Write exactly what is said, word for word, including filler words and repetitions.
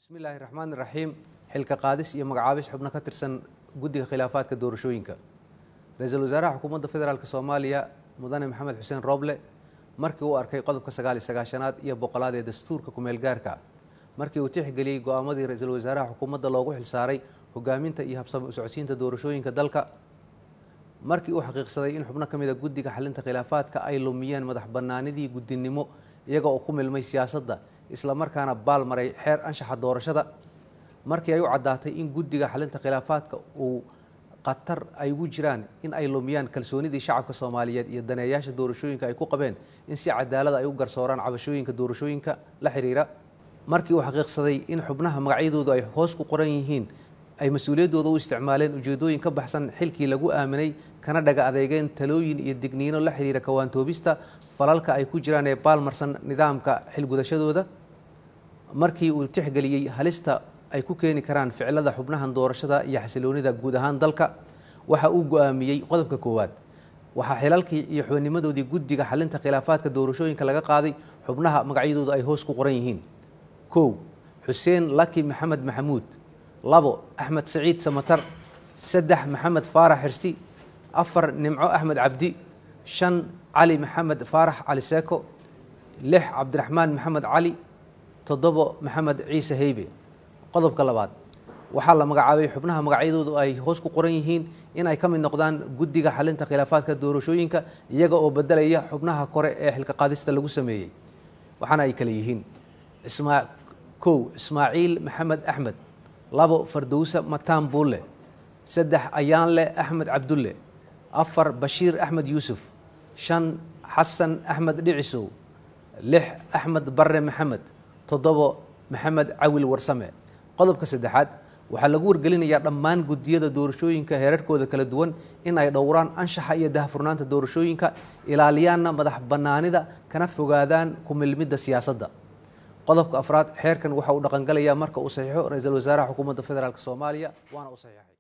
بسم الله الرحمن الرحيم حلك قادس iyo magacaabis xubno ka tirsan guddiga khilaafaadka doorashooyinka ra'iisul wasaaraha xukuumadda federaalka Soomaaliya mudane Maxamed Xuseen Roble markii uu arkay qodobka sagaal iyo sagaashanaad iyo boqolaad ee dastuurka ku meel gaarka markii uu tixgeliyay go'aamadii ra'iisul wasaaraha xukuumadda loogu xilsaaray hogaaminta iyo habsami u socodsiinta doorashooyinka dalka markii uu xaqiiqsaday in xubno kamid ah guddiga xalinta khilaafaadka ay lumiyeen madax bannaanidii guddinimo iyaga oo ku milmay siyaasadda isla markaana baal maray xeer anshaxa doorashada markii ay u cadaatay in guddiga xalinta khilaafaadka uu qatar ay ugu jiraan in ay lumiyaan kalsoonidii shacabka Soomaaliyeed iyo daneeyaasha doorashooyinka ay ku qabeen in si cadaalad ay u garsooraan cabashooyinka doorashooyinka la xiriira markii uu xaqiiqsaday in xubnaha magacyadoodu ay hoos ku qoran yihiin ay mas'uuliyadooda u isticmaaleen ujeedooyin ka baxsan xilkii lagu aaminay kana dhaga adeegeen talooyin iyo digniino la xiriira kawaantoobista falalka ay ku jiraan ee baalmarsan nidaamka xilgudashadooda markii uu tixgeliyay halista ay ku keeni karaan ficilada xubnahan doorashada iyo xasiloonida guud ahaan dalka waxa uu go'aamiyay qodobka koowaad waxa xilalkii iyo xubnimadoodii guddiga xalinta khilaafaadka doorashooyinka laga qaaday xubnaha magacyadoodu ay hoos ku qoran yihiin kow Xuseen Laki Maxamed Maxamuud labo Axmed Saciid Samatar saddex Maxamed Faarax Xirsi afar Nimco Axmed Cabdi shan Cali Maxamed Faarax Cali Seeko lix Cabdiraxmaan Maxamed Cali toddobo Maxamed Ciise Heybe qodobka labaad waxaa la magacaabay xubnaha magacyadoodu ay hoos ku qoran yihiin in ay ka mid noqdaan guddiga xalinta khilaafaadka doorashooyinka iyaga oo bedelaya xubnaha kore ee xilka qaadista lagu sameeyay waxaana ay kala yihiin ismaa kow Ismaaciil Maxamed Axmed labo Fardowsa Mataan Buule saddex Ayaanle Axmed Cabdulle afar Bashiir Axmed Yuusuf shan Xasan Axmed Dhicisow lix Axmed Barre Maxamed toddobo Maxamed Cawil Warsame qodobka saddexaad waxaa lagu wargelinayaa dhammaan guddiyada doorashooyinka heerarkooda kala duwan in ay dhowraan anshaxa iyo daahfurnaanta doorashooyinka ilaaliyaanna madax bannaanida kana fogaadaan ku milmidda siyaasadda qodobka afraad xeerkan waxa uu dhaqangalayaa marka uu saxiixo ra'iisul wasaaraha xukuumadda federaalka Soomaaliya waana uu saxiixay